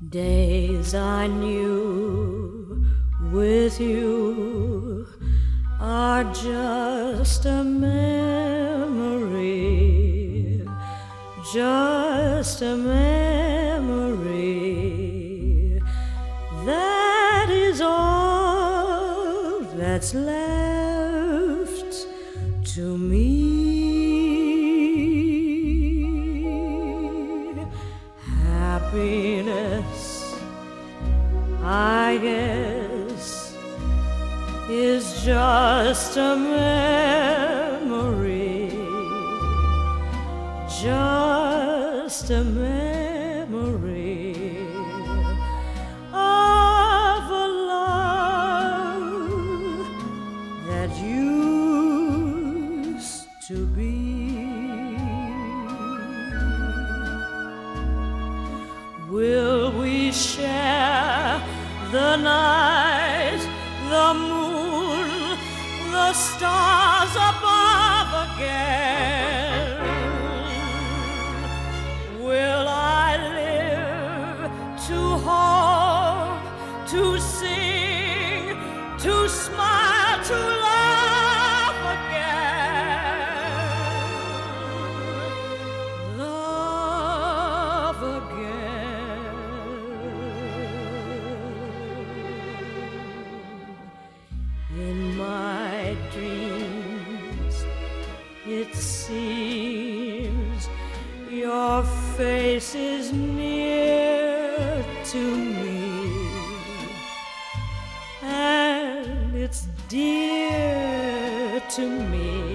Days I knew with you are just a memory, just a memory. That is all that's left to me. Happiness, I guess, is just a memory, just a memory of a love that used to be. Will we share the night, the moon, the stars above again? Will I live to hope, to sing, to smile, to laugh again? Love again. In my dreams, it seems your face is near to me, and it's dear to me.